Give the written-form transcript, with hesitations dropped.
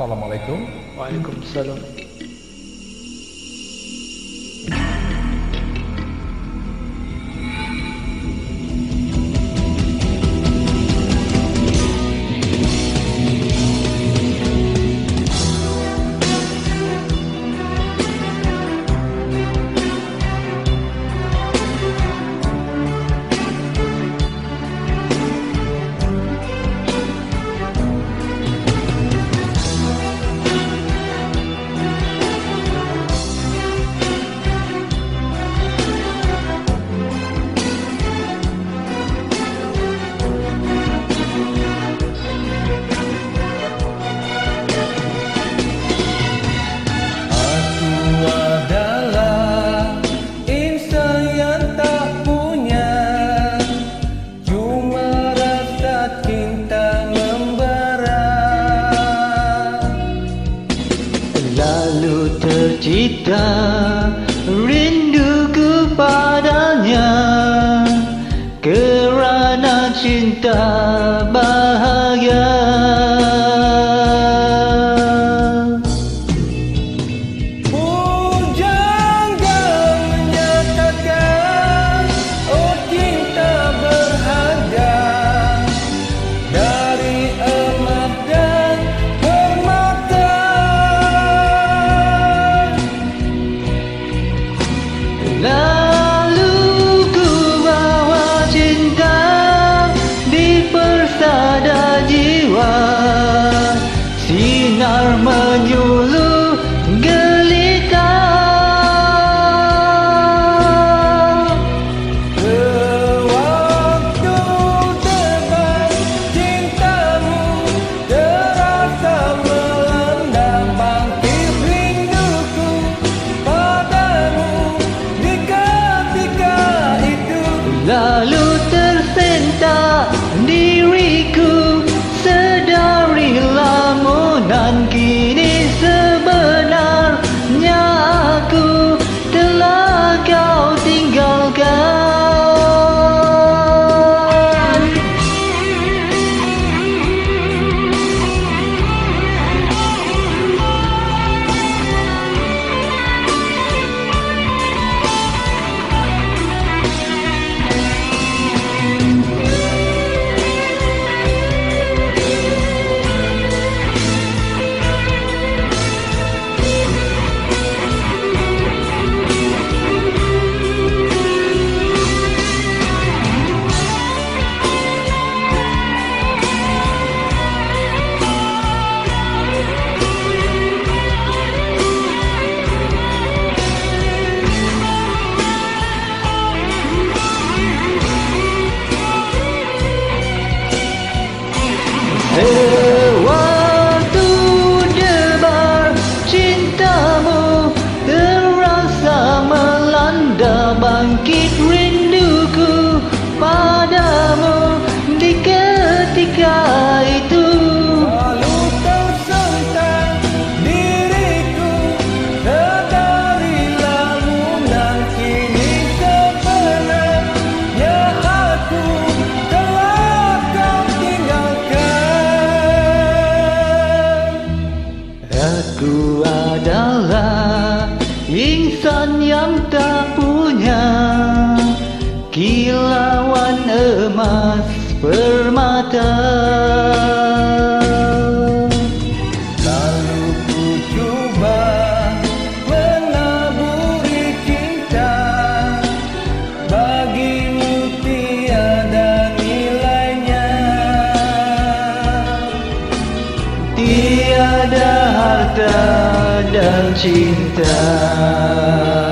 Assalamualaikum. Waalaikumsalam. Lalu tercipta rinduku padanya, kerana cinta bahagia. Pujangga menyatakan, oh cinta berharga dari emas dan permata. Lalu ku bawa cinta di persada jiwa, sinar menyuluh gelita. Sewaktu terbang cintamu terasa melanda, bangkit rinduku padamu di ketika itu. Lalu tersentak diriku sedari lamunan, kini sebenarnya aku telah kau tinggalkan. Sewaktu debar cintamu terasa melanda, bangkit rinduku padamu di ketika itu. Lalu tersentak diriku sedari lamunan, kini sebenarnya aku telah kau tinggalkan. Aku adalah insan yang tak punya kilauan emas permata. Lalu ku cuba menaburi cinta, bagimu tiada nilainya. Tiada harta dan cinta.